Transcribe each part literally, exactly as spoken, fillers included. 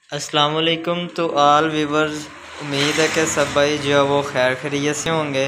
अस्सलाम वालेकुम तो आल व्यूवर्स, उम्मीद है कि सब भाई जो है वो खैर खैरियत से होंगे।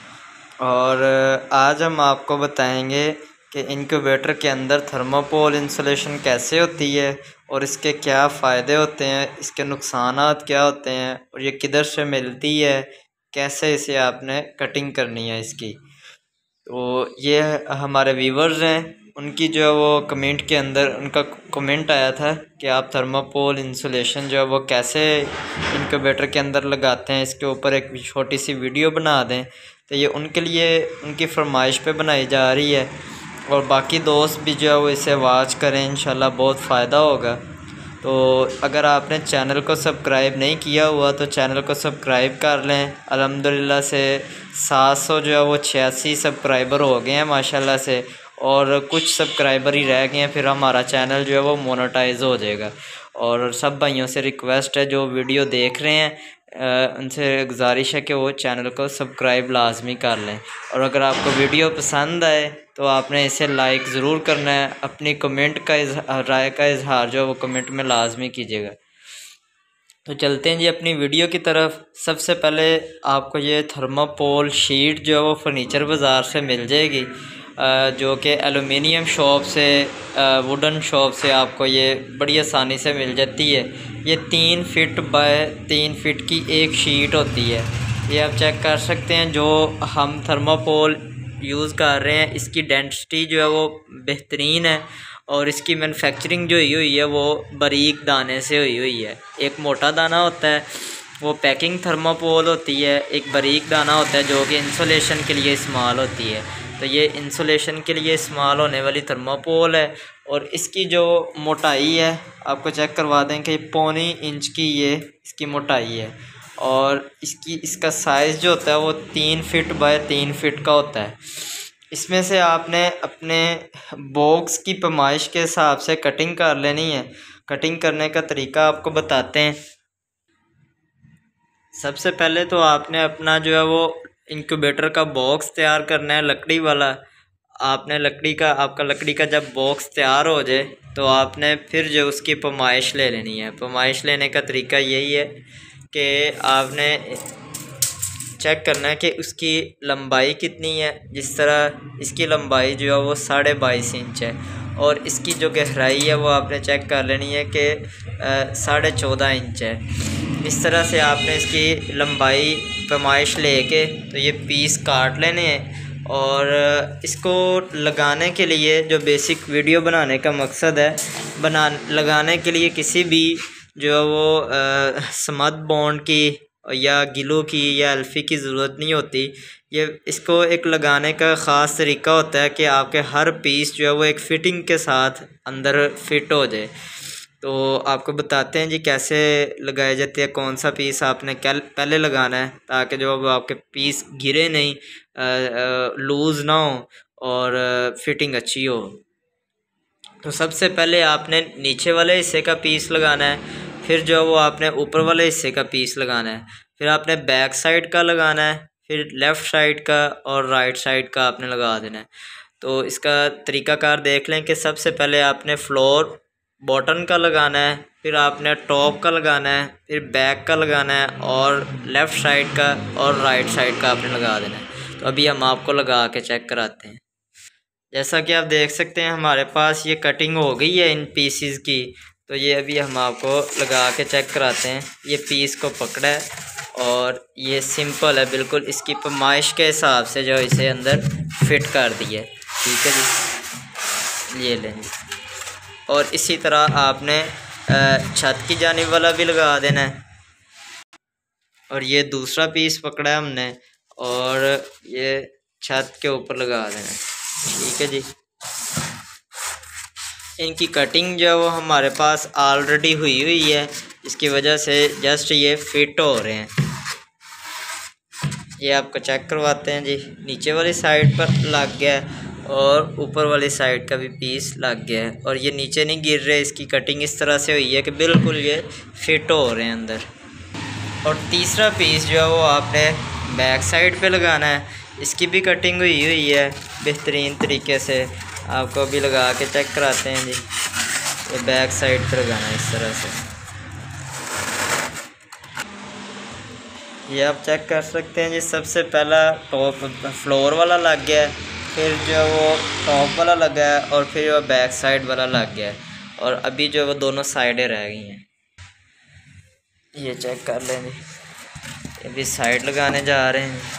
और आज हम आपको बताएंगे कि इनक्यूबेटर के अंदर थर्मोपोल इंसुलेशन कैसे होती है और इसके क्या फ़ायदे होते हैं, इसके नुकसानात क्या होते हैं और ये किधर से मिलती है, कैसे इसे आपने कटिंग करनी है इसकी। तो ये हमारे व्यूवर्स हैं, उनकी जो है वो कमेंट के अंदर उनका कमेंट आया था कि आप थर्मोपोल इंसुलेशन जो है वो कैसे इनक्यूबेटर के अंदर लगाते हैं, इसके ऊपर एक छोटी सी वीडियो बना दें। तो ये उनके लिए उनकी फरमाइश पे बनाई जा रही है और बाकी दोस्त भी जो है वो इसे वॉच करें, इंशाल्लाह बहुत फ़ायदा होगा। तो अगर आपने चैनल को सब्सक्राइब नहीं किया हुआ तो चैनल को सब्सक्राइब कर लें। अल्हम्दुलिल्लाह से सात सौ जो है वो छियासी सब्सक्राइबर हो गए हैं माशाल्लाह से, और कुछ सब्सक्राइबर ही रह गए हैं, फिर हमारा चैनल जो है वो मोनेटाइज हो जाएगा। और सब भाइयों से रिक्वेस्ट है जो वीडियो देख रहे हैं, उनसे गुजारिश है कि वो चैनल को सब्सक्राइब लाजमी कर लें। और अगर आपको वीडियो पसंद आए तो आपने इसे लाइक ज़रूर करना है। अपनी कमेंट का राय का इजहार जो है वो कमेंट में लाजमी कीजिएगा। तो चलते हैं जी अपनी वीडियो की तरफ। सबसे पहले आपको ये थर्मोपोल शीट जो है वो फर्नीचर बाज़ार से मिल जाएगी, जो कि एलुमिनियम शॉप से, वुडन शॉप से आपको ये बड़ी आसानी से मिल जाती है। ये तीन फिट बाय तीन फिट की एक शीट होती है। ये आप चेक कर सकते हैं जो हम थर्मोपोल यूज़ कर रहे हैं, इसकी डेंसिटी जो है वो बेहतरीन है और इसकी मैन्युफैक्चरिंग जो हुई हुई है वो बारीक दाने से हुई हुई है। एक मोटा दाना होता है वो पैकिंग थर्मोपोल होती है, एक बारीक दाना होता है जो कि इंसुलेशन के लिए इस्तेमाल होती है। तो ये इंसुलेशन के लिए इस्तेमाल होने वाली थर्मोपोल है और इसकी जो मोटाई है आपको चेक करवा दें कि पौनी इंच की ये इसकी मोटाई है और इसकी इसका साइज़ जो होता है वो तीन फिट बाय तीन फिट का होता है। इसमें से आपने अपने बॉक्स की पैमाइश के हिसाब से कटिंग कर लेनी है। कटिंग करने का तरीका आपको बताते हैं। सबसे पहले तो आपने अपना जो है वो इंक्यूबेटर का बॉक्स तैयार करना है, लकड़ी वाला। आपने लकड़ी का आपका लकड़ी का जब बॉक्स तैयार हो जाए तो आपने फिर जो उसकी पैमाइश ले लेनी है। पैमाइश लेने का तरीका यही है कि आपने चेक करना है कि उसकी लंबाई कितनी है। जिस तरह इसकी लंबाई जो है वो साढ़े बाईस इंच है और इसकी जो गहराई है वो आपने चेक कर लेनी है कि साढ़े चौदह इंच है। इस तरह से आपने इसकी लंबाई पैमाइश लेके तो ये पीस काट लेने हैं। और इसको लगाने के लिए जो बेसिक वीडियो बनाने का मकसद है, बना लगाने के लिए किसी भी जो है वो समद बॉन्ड की या गिलो की या अल्फ़ी की ज़रूरत नहीं होती। ये इसको एक लगाने का ख़ास तरीका होता है कि आपके हर पीस जो है वो एक फ़िटिंग के साथ अंदर फिट हो जाए। तो आपको बताते हैं जी कैसे लगाए जाते हैं, कौन सा पीस आपने कैल पहले लगाना है ताकि जो वो आपके पीस गिरे नहीं, लूज़ ना हो और फिटिंग अच्छी हो। तो सबसे पहले आपने नीचे वाले हिस्से का पीस लगाना है, फिर जो वो आपने ऊपर वाले हिस्से का पीस लगाना है, फिर आपने बैक साइड का लगाना है, फिर लेफ़्ट साइड का और राइट साइड का आपने लगा देना है। तो इसका तरीकाकार देख लें कि सबसे पहले आपने फ्लोर बॉटम का लगाना है, फिर आपने टॉप का लगाना है, फिर बैक का लगाना है और लेफ़्ट साइड का और राइट साइड का आपने लगा देना है। तो अभी हम आपको लगा के चेक कराते हैं। जैसा कि आप देख सकते हैं हमारे पास ये कटिंग हो गई है इन पीसीज की। तो ये अभी हम आपको लगा के चेक कराते हैं। ये पीस को पकड़ा है और ये सिंपल है बिल्कुल, इसकी पैमाइश के हिसाब से जो इसे अंदर फिट कर दिया है। ठीक है जी, ये लें। और इसी तरह आपने छत की जानिब वाला भी लगा देना है। और ये दूसरा पीस पकड़ा है हमने और ये छत के ऊपर लगा देना है। ठीक है जी, इनकी कटिंग जो है वो हमारे पास ऑलरेडी हुई हुई है, इसकी वजह से जस्ट ये फिट हो रहे हैं। ये आपको चेक करवाते हैं जी। नीचे वाली साइड पर लग गया है और ऊपर वाली साइड का भी पीस लग गया है और ये नीचे नहीं गिर रहे। इसकी कटिंग इस तरह से हुई है कि बिल्कुल ये फिट हो रहे हैं अंदर। और तीसरा पीस जो है वो आपने बैक साइड पे लगाना है। इसकी भी कटिंग हुई हुई है बेहतरीन तरीके से। आपको भी लगा के चेक कराते हैं जी। ये बैक साइड पे लगाना है इस तरह से। ये आप चेक कर सकते हैं जी। सबसे पहला टॉप फ्लोर वाला लग गया है, फिर जो वो टॉप वाला लगा है, और फिर वो बैक साइड वाला लग गया है, और अभी जो वो दोनों साइडें रह गई हैं। ये चेक कर लें जी, अभी साइड लगाने जा रहे हैं।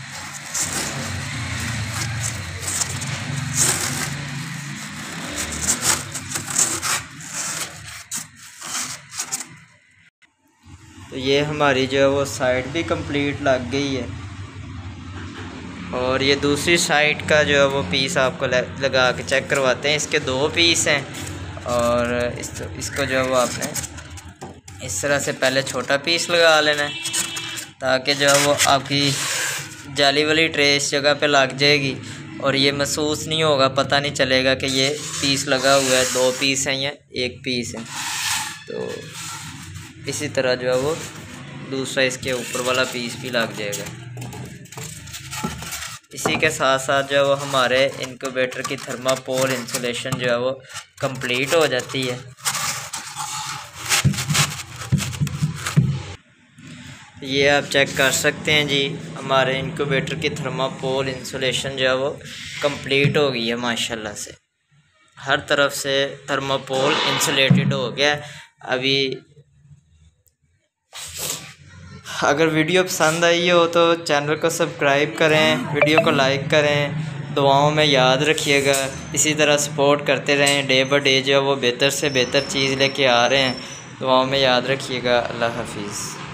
तो ये हमारी जो है वो साइड भी कंप्लीट लग गई है, और ये दूसरी साइड का जो है वो पीस आपको लगा के चेक करवाते हैं। इसके दो पीस हैं, और इस इसको जो है वो आपने इस तरह से पहले छोटा पीस लगा लेना है, ताकि जो है वो आपकी जाली वाली ट्रे इस जगह पे लग जाएगी, और ये महसूस नहीं होगा, पता नहीं चलेगा कि ये पीस लगा हुआ है, दो पीस हैं या एक पीस है। तो इसी तरह जो है वो दूसरा इसके ऊपर वाला पीस भी लग जाएगा। इसी के साथ साथ जो है वो हमारे इनक्यूबेटर की थर्मापोल इंसुलेशन जो है वो कंप्लीट हो जाती है। ये आप चेक कर सकते हैं जी, हमारे इनक्यूबेटर की थर्मापोल इंसुलेशन जो है वो कंप्लीट हो गई है माशाल्लाह से। हर तरफ से थर्मापोल इंसुलेटेड हो गया है। अभी अगर वीडियो पसंद आई हो तो चैनल को सब्सक्राइब करें, वीडियो को लाइक करें, दुआओं में याद रखिएगा। इसी तरह सपोर्ट करते रहें, डे बाय डे जो वो बेहतर से बेहतर चीज़ लेके आ रहे हैं। दुआओं में याद रखिएगा। अल्लाह हाफिज़।